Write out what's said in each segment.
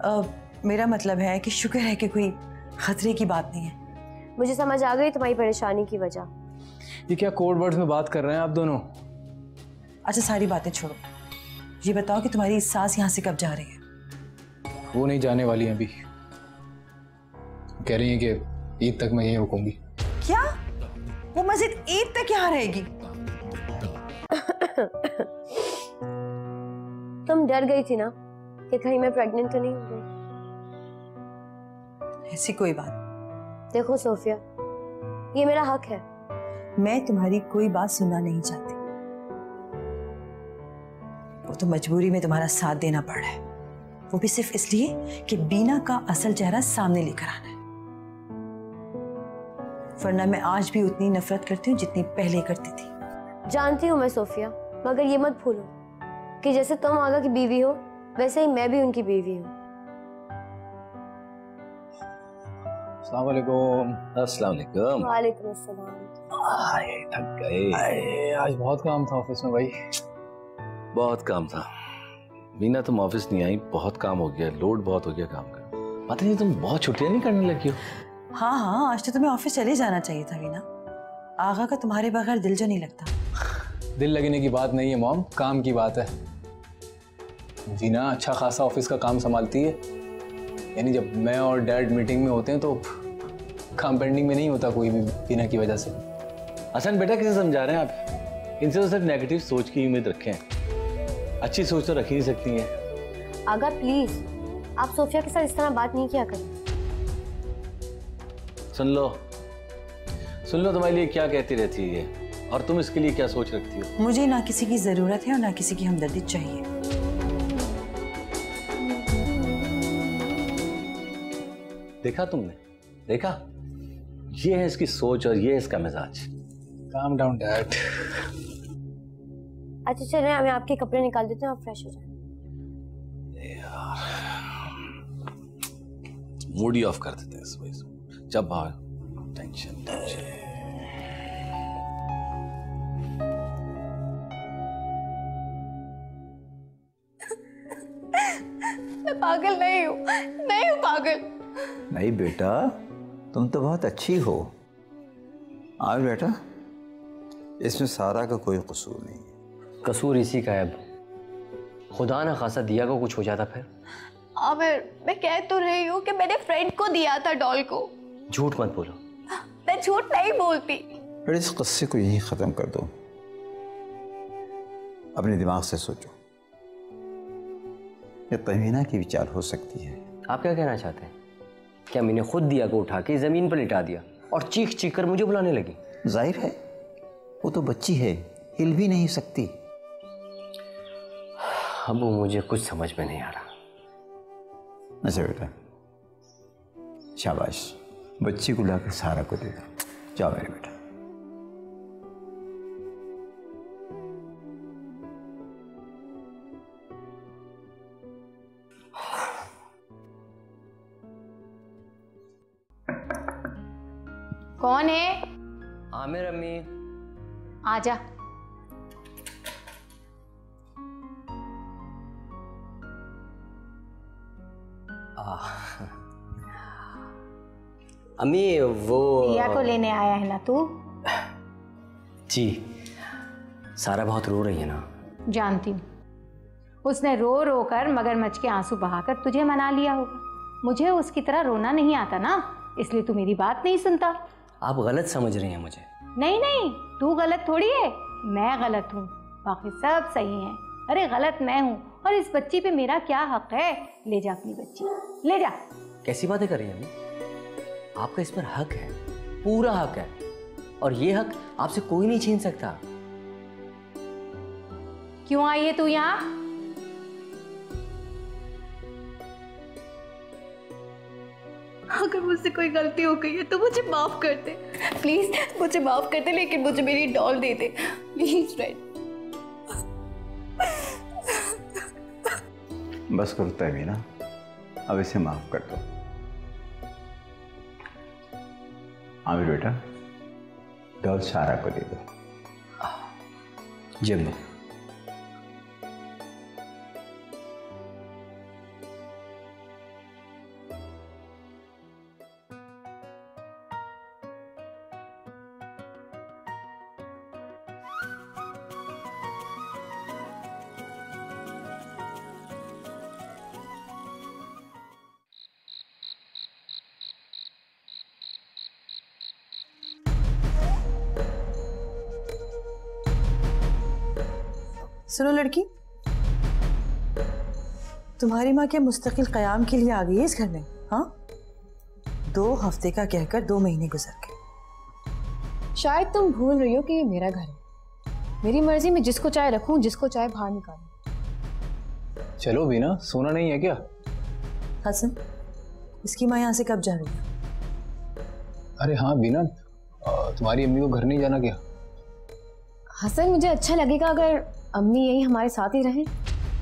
मेरा मतलब है कि शुक्र है कि कोई खतरे की बात नहीं है। मुझे समझ आ गई तुम्हारी परेशानी की वजह। ये क्या कोड वर्ड्स में बात कर रहे हैं आप दोनों? अच्छा सारी बातें छोड़ो, ये बताओ कि तुम्हारी सास यहाँ से कब जा रही है? वो नहीं जाने वाली हैं अभी, कह रही हैं कि ईद तक मैं यहीं रुकूंगी। क्या? वो मस्जिद ईद तक यहाँ रहेगी? तुम डर गई थी ना कि कहीं मैं प्रेग्नेंट तो नहीं हो गई। ऐसी कोई बात। देखो सोफिया, ये मेरा हक है। मैं तुम्हारी कोई बात सुनना नहीं चाहती, वो तो मजबूरी में तुम्हारा साथ देना पड़ रहा है, वो भी सिर्फ इसलिए कि बीना का असल चेहरा सामने लेकर आना है। वरना मैं आज भी उतनी नफरत करती हूँ जितनी पहले करती थी। जानती हूँ मैं सोफिया, मगर ये मत भूलो कि जैसे तुम आगा की बीवी हो वैसे ही मैं भी उनकी बीवी हूँ। अस्सलाम वालेकुम। अस्सलाम वालेकुम। वालेकुम अस्सलाम। थक गए। आज बहुत काम था ऑफिस में भाई। बहुत काम था। मीना तुम ऑफिस नहीं आई, बहुत काम हो गया, लोड बहुत हो गया काम का। पता नहीं तुम बहुत छुट्टियां नहीं करने लगी हो। हाँ हाँ, आज तो तुम्हें ऑफिस चले जाना चाहिए था वीना। आगा का तुम्हारे बगैर दिल जो नहीं लगता। दिल लगने की बात नहीं है मॉम, काम की बात है। वीना अच्छा खासा ऑफिस का काम संभालती है, यानी जब मैं और डैड मीटिंग में होते हैं तो काम पेंडिंग में नहीं होता कोई भी वीना की वजह से। हसन बेटा कैसे समझा रहे हैं आप? इनसे तो सिर्फ नेगेटिव सोच की उम्मीद रखें, अच्छी सोच तो रख ही नहीं सकती हैं। आगा प्लीज, आप सोफिया के साथ इस तरह बात नहीं किया करें। सुन लो तुम्हारे लिए क्या कहती रहती है और तुम इसके लिए क्या सोच रखती हो। मुझे ना किसी की जरूरत है और ना किसी की हमदर्दी चाहिए। देखा तुमने, देखा, ये है इसकी सोच और ये है इसका मिजाज। Calm down dad. अच्छा चलिए, मैं आपके कपड़े निकाल देती हूँ, आप फ्रेश हो जाए। मूड ही ऑफ कर देते हैं इस वजह से। जब टेंशन मैं पागल नहीं हूँ पागल। नहीं बेटा, तुम तो बहुत अच्छी हो। आओ बेटा, इसमें सारा का कोई कसूर नहीं है। कसूर इसी का है। खुदा ना खासा दिया को कुछ हो जाता फिर। आमिर, मैं कह तो रही हूँ कि मैंने फ्रेंड को दिया था डॉल को। झूठ मत बोलो। मैं झूठ नहीं बोलती। फिर इस किस्से को यहीं ख़त्म कर दो। अपने दिमाग से सोचो, ये तहमीना की विचार हो सकती है। आप क्या कहना चाहते हैं? क्या मैंने खुद दिया को उठा के ज़मीन पर लिटा दिया और चीख चीख कर मुझे बुलाने लगी? जाहिर है, वो तो बच्ची है, हिल भी नहीं सकती। अब वो मुझे कुछ समझ में नहीं आ रहा। अच्छा बेटा, शाबाश, बच्ची को लाकर सारा को दे दो। जाओ मेरे बेटा। कौन है? आमिर अम्मी। आजा। अम्मी वो दिया को लेने आया है ना तू? जी, सारा बहुत रो रही है ना। जानती हूँ, उसने रो रो कर मगरमच्छ के आंसू बहाकर तुझे मना लिया होगा। मुझे उसकी तरह रोना नहीं आता ना, इसलिए तू मेरी बात नहीं सुनता। आप गलत समझ रही हैं मुझे। नहीं नहीं, तू गलत थोड़ी है, मैं गलत हूँ, बाकी सब सही हैं। अरे गलत मैं हूँ, और इस बच्ची पे मेरा क्या हक है? ले जा अपनी बच्ची, ले जा। कैसी बातें कर रही हैं अम्मी? आपका इस पर हक है, पूरा हक है, और ये हक आपसे कोई नहीं छीन सकता। क्यों आई है तू यहाँ? अगर मुझसे कोई गलती हो गई है तो मुझे माफ कर दे, प्लीज मुझे माफ कर दे, लेकिन मुझे मेरी डॉल दे दे प्लीज फ्रेंड। बस करो तहमीना, अब इसे माफ कर दो। आमिर बेटा, डॉल सारा को दे दो। जी अम्मी। सुनो लड़की, तुम्हारी माँ क्या मुस्तकिल क़याम के लिए आ गई है इस घर में? हाँ, 2 हफ्ते का कहकर 2 महीने गुजर गए। शायद तुम भूल रही हो कि ये मेरा घर है। मेरी मर्जी में जिसको चाहे रखूं, जिसको चाहे बाहर निकालूं। चलो बीना, सोना नहीं है क्या? हसन, इसकी माँ यहाँ से कब जा रही है? अरे हाँ बीना, तुम्हारी अम्मी को घर नहीं जाना क्या? हसन, मुझे अच्छा लगेगा अगर अम्मी यही हमारे साथ ही रहें।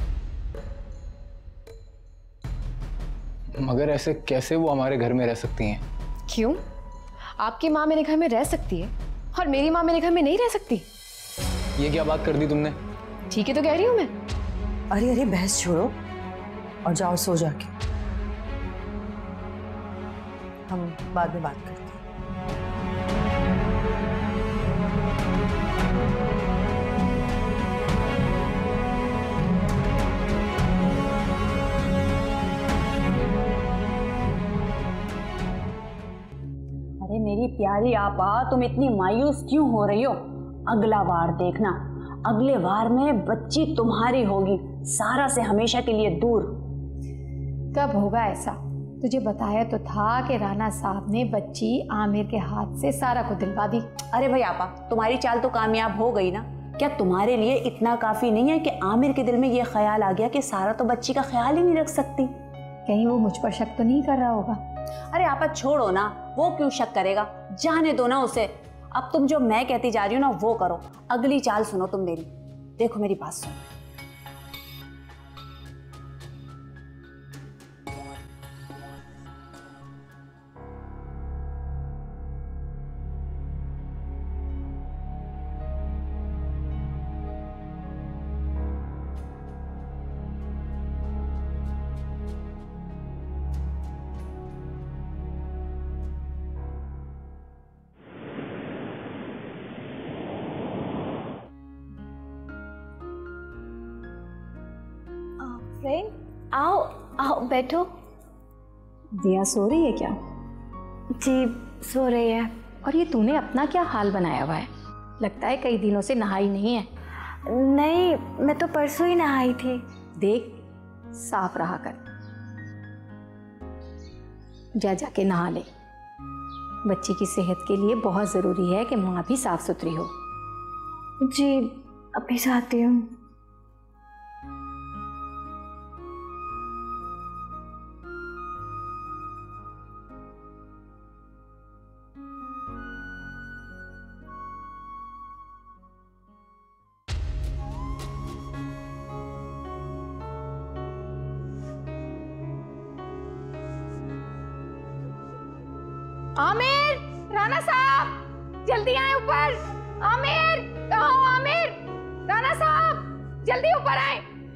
मगर ऐसे कैसे वो हमारे घर में रह सकती हैं? क्यों? आपकी माँ मेरे घर में रह सकती है और मेरी माँ मेरे घर में नहीं रह सकती? ये क्या बात कर दी तुमने? ठीक है तो कह रही हूँ मैं। अरे अरे, बहस छोड़ो और जाओ सो जाके, हम बाद में बात करते हैं। अरे मेरी प्यारी आपा, तुम इतनी मायूस क्यों हो रही हो? अगला वार देखना, अगले वार में बच्ची तुम्हारी होगी, सारा से हमेशा के लिए दूर। कब होगा ऐसा? तुझे बताया तो था कि राना साहब ने बच्ची आमिर के हाथ से सारा को दिलवा दी। अरे भाई आपा, तुम्हारी चाल तो कामयाब हो गई ना। क्या तुम्हारे लिए इतना काफी नहीं है कि आमिर के दिल में ये ख्याल आ गया कि सारा तो बच्ची का ख्याल ही नहीं रख सकती? कहीं वो मुझ पर शक तो नहीं कर रहा होगा? अरे आपा छोड़ो ना, वो क्यों शक करेगा, जाने दो ना उसे। अब तुम जो मैं कहती जा रही हो ना वो करो। अगली चाल सुनो तुम मेरी, देखो मेरी बात सुनो। फ्रेंड, आओ आओ बैठो। दिया सो रही है क्या? जी सो रही है। और ये तूने अपना क्या हाल बनाया हुआ है? लगता है कई दिनों से नहाई नहीं है। नहीं, मैं तो परसों ही नहाई थी। देख, साफ रहा कर, जा जाके नहा ले। बच्ची की सेहत के लिए बहुत ज़रूरी है कि माँ भी साफ सुथरी हो। जी अभी जाती हूँ। आमिर, राना साहब जल्दी आए ऊपर। आमिर, कहाँ हो आमिर? राना साहब जल्दी ऊपर आए।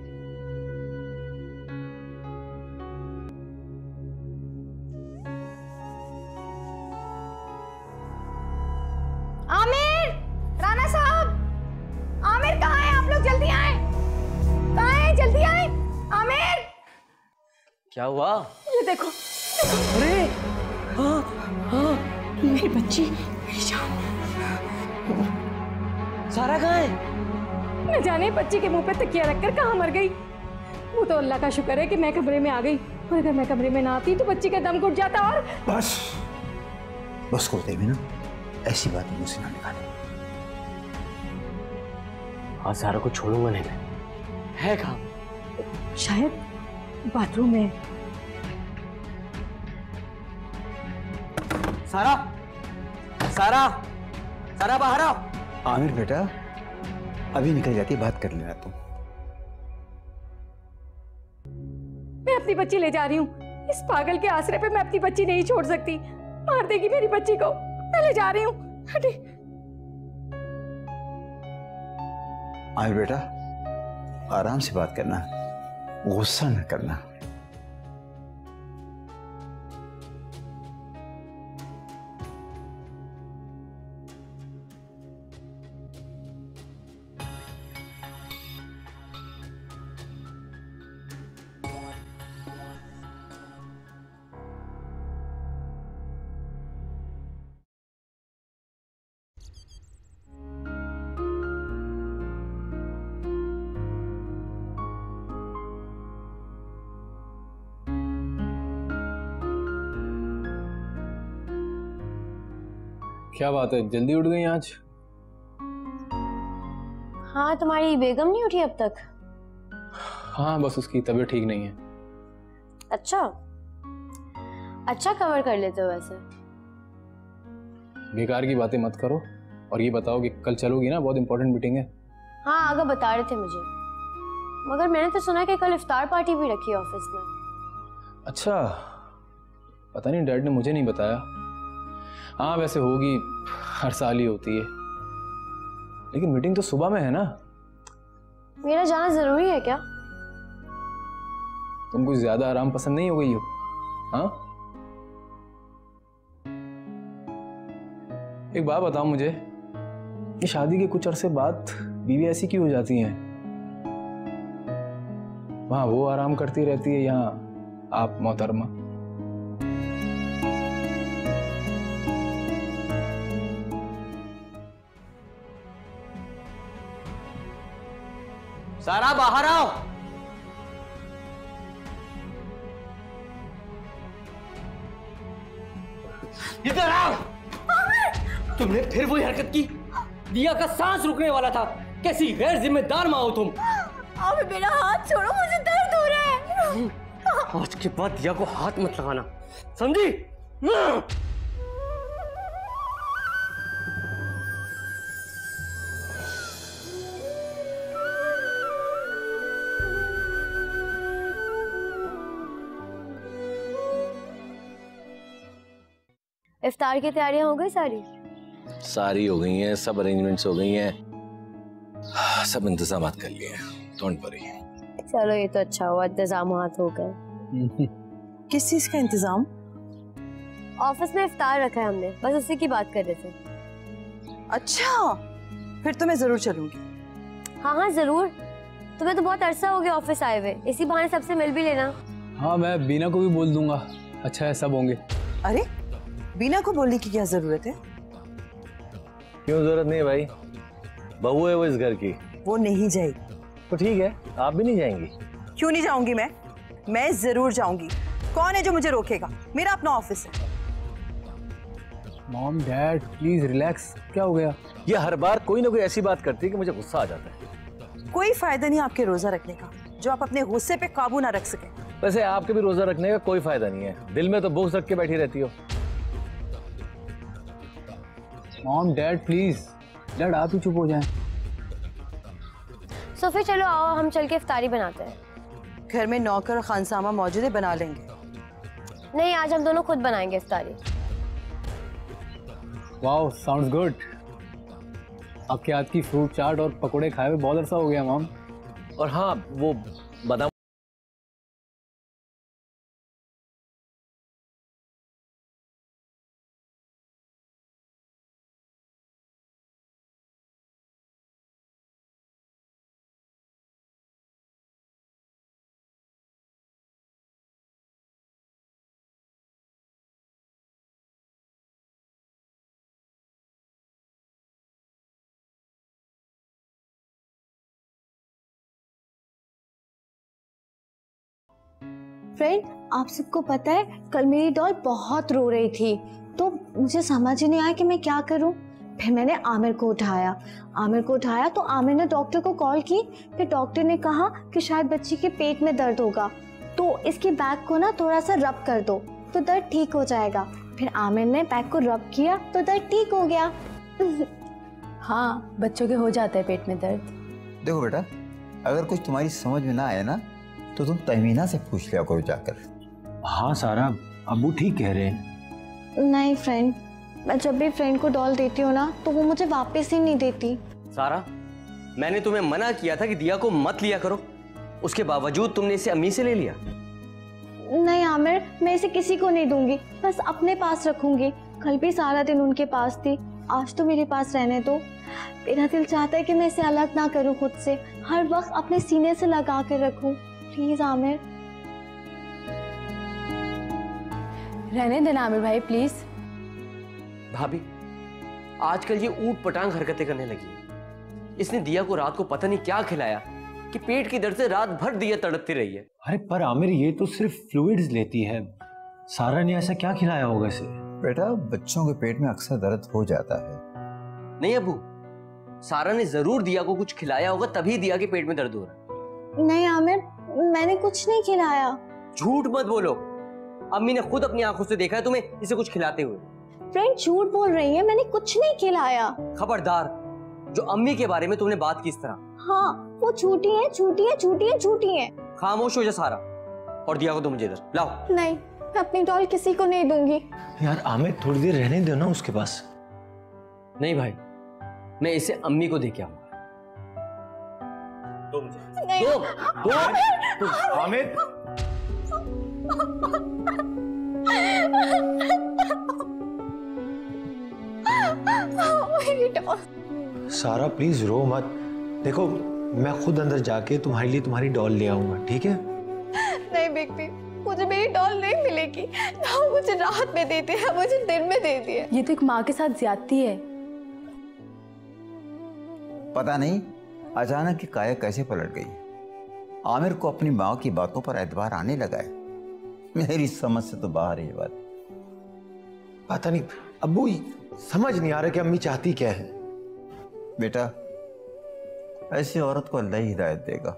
आमिर, राना साहब, आमिर कहाँ हैं आप लोग? जल्दी आए। कहाँ हैं? जल्दी आए। आमिर, क्या हुआ? ये देखो। अरे हाँ हाँ, मेरी बच्ची, मेरी जान। सारा कहाँ है? न जाने बच्ची के मुंह पे तकिया रखकर कहाँ मर गई। वो तो अल्लाह का शुक्र है कि मैं कमरे में आ गई, और अगर मैं कमरे में ना आती तो बच्ची का दम घुट जाता। और बस बस करो देवी ना, ऐसी बात मुंह से ना निकाले। आज सारा को छोड़ूंगा नहीं मैं। है कहाँ? शायद बाथरूम में। सारा, सारा, सारा बाहर आओ। आमिर बेटा, अभी निकल जाती, बात कर लेना तुम। मैं अपनी बच्ची ले जा रही हूँ। इस पागल के आसरे पे मैं अपनी बच्ची नहीं छोड़ सकती। मार देगी मेरी बच्ची को। मैं ले जा रही हूँ। हटे। आमिर बेटा, आराम से बात करना, गुस्सा न करना। क्या बात है, जल्दी उठ गई आज? हाँ, तुम्हारी बेगम नहीं उठी अब तक? हाँ, बस उसकी तबीयत ठीक नहीं है। अच्छा, अच्छा कवर कर लेते हो वैसे। बेकार की बातें मत करो और ये बताओ कि कल चलोगी ना, बहुत इंपॉर्टेंट मीटिंग है। हाँ, आगे बता रहे थे मुझे, मगर मैंने तो सुना कि कल इफ्तार पार्टी भी रखी है ऑफिस में। अच्छा, पता नहीं, डैड ने मुझे नहीं बताया। हाँ, वैसे होगी, हर साल ही होती है, लेकिन मीटिंग तो सुबह में है ना। मेरा जाना जरूरी है क्या? तुम कुछ ज्यादा आराम पसंद नहीं हो गई हो? हाँ, एक बात बताओ मुझे, ये शादी के कुछ अरसे बाद बीवी ऐसी क्यों हो जाती हैं? वहां वो आराम करती रहती है, यहाँ आप मोहतरमा। सारा बाहर आओ। इधर आओ। तुमने फिर वही हरकत की। दिया का सांस रुकने वाला था। कैसी गैर जिम्मेदार माँ हो तुम। अब मेरा हाथ छोड़ो, मुझे दर्द हो रहा है। आज के बाद दिया को हाथ मत लगाना, समझी? इफ्तार की तैयारियां हो गई सारी? सारी हो गई हैं, सब अरेंजमेंट्स हो गई हैं, सब इंतजाम कर लिए हैं, डोंट वरी। चलो, ये तो अच्छा हुआ, इंतजाम हाथ हो गए। किस चीज का इंतजाम? ऑफिस में इफ्तार रखा है हमने, बस उसी की बात कर रहे थे। अच्छा, फिर तो मैं जरूर चलूंगी। हाँ हाँ जरूर, तुम्हें तो बहुत अरसा हो गया ऑफिस आए हुए, इसी बहाने सबसे मिल भी लेना। हाँ, मैं बीना को भी बोल दूंगा। अच्छा है, सब होंगे। अरे, बीना को बोलने की क्या जरूरत है? क्यों जरूरत नहीं है भाई, बहू है वो इस घर की। वो नहीं जाएगी। तो ठीक है, आप भी नहीं जाएंगी? क्यों नहीं जाऊंगी? मैं जरूर जाऊंगी। कौन है जो मुझे रोकेगा? मेरा अपना ऑफिस है। Mom, dad, please relax. क्या हो गया? ये हर बार कोई ना कोई ऐसी बात करती है कि मुझे गुस्सा आ जाता है। कोई फायदा नहीं आपके रोजा रखने का, जो आप अपने गुस्से पे काबू ना रख सके। वैसे आपके भी रोजा रखने का कोई फायदा नहीं है, दिल में तो बुग़्ज़ रख के बैठी रहती हो। Mom, dad, please. डैड, आप ही चुप हो जाएं। सोफी, चलो आओ, हम चल के इफ्तारी बनाते हैं। घर में नौकर और खानसामा मौजूद है, बना लेंगे। नहीं, आज हम दोनों खुद बनाएंगे इफ्तारी। Wow, sounds good. आपके हाथ की फ्रूट चाट और पकोड़े खाए हुए बहुत अरसा हो गया मॉम। और हाँ, वो बादाम। फ्रेंड, आप सबको पता है कल मेरी डॉल बहुत रो रही थी, तो मुझे समझ ही नहीं आया कि मैं क्या करूं। फिर मैंने आमिर को उठाया तो आमिर ने डॉक्टर को कॉल की। फिर डॉक्टर ने कहा कि शायद बच्ची के पेट में दर्द होगा, तो इसके बैक को ना थोड़ा सा रब कर दो तो दर्द ठीक हो जाएगा। फिर आमिर ने बैक को रब किया तो दर्द ठीक हो गया। हाँ, बच्चों के हो जाता है पेट में दर्द। देखो बेटा, अगर कुछ तुम्हारी समझ में ना आए ना तो तुम तहमीना से पूछ लिया करो जाकर। हाँ सारा, अब्बू ठीक कह रहे हैं। नहीं फ्रेंड, मैं जब भी फ्रेंड को डॉल देती हूँ ना तो वो मुझे वापस ही नहीं देती। सारा, मैंने तुम्हें मना किया था कि दिया को मत लिया करो, उसके बावजूद तुमने इसे अम्मी से ले लिया। नहीं आमिर, मैं इसे किसी को नहीं दूंगी, बस अपने पास रखूंगी। कल भी सारा दिन उनके पास थी, आज तो मेरे पास रहने दो। मेरा दिल चाहता है कि मैं इसे अलग ना करूं खुद से, हर वक्त अपने सीने से लगा कर रखूं। प्लीज आमिर। रहने देना आमिर भाई, प्लीज। भाभी, आजकल ये ऊट पटांग हरकतें करने लगी है। इसने दिया को रात को पता नहीं क्या खिलाया कि पेट की दर्द से रात भर दिया तड़पती रही है। अरे पर आमिर, ये तो सिर्फ फ्लूइड्स लेती है। सारा ने ऐसा क्या खिलाया होगा इसे? बेटा बच्चों के पेट में अक्सर दर्द हो जाता है। नहीं अबू, सारा ने जरूर दिया को कुछ खिलाया होगा तभी दिया के पेट में दर्द हो रहा है। नहीं आमिर, मैंने कुछ नहीं खिलाया। झूठ मत बोलो, अम्मी ने खुद अपनी आंखों से देखा है तुम्हें इसे कुछ खिलाते हुए। फ्रेंड झूठ बोल रही है, मैंने कुछ नहीं खिलाया। खबरदार, जो अम्मी के बारे में तुमने बात की इस तरह। हाँ, वो झूठी है, झूठी है, झूठी है, झूठी है। खामोश हो जा सारा, और दिया को तुम मुझे इधर लाओ। नहीं, मैं अपनी डॉल किसी को नहीं दूंगी। यार आमिर थोड़ी देर रहने दो ना उसके पास। नहीं भाई, मैं इसे अम्मी को दे के आऊंगा। दो मुझे, दो। आमिर मेरी डॉल। सारा प्लीज रो मत। देखो मैं खुद अंदर जाके तुम्हारे लिए तुम्हारी डॉल ले आऊंगा, ठीक है? नहीं बिग बी, मुझे मेरी डॉल नहीं मिलेगी। ना मुझे रात में देती है, मुझे दिन में देती है। ये तो एक माँ के साथ ज्यादती है। पता नहीं अचानक की काया कैसे पलट गई। आमिर को अपनी माँ की बातों पर एतबार आने लगा है। मेरी समझ से तो बाहर है ये बात। पता नहीं अब्बू, समझ नहीं आ रहा कि अम्मी चाहती क्या है। बेटा ऐसी औरत को अल्लाह ही हिदायत देगा।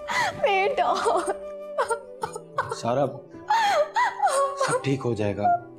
मेरी डॉल। सारा सब ठीक हो जाएगा।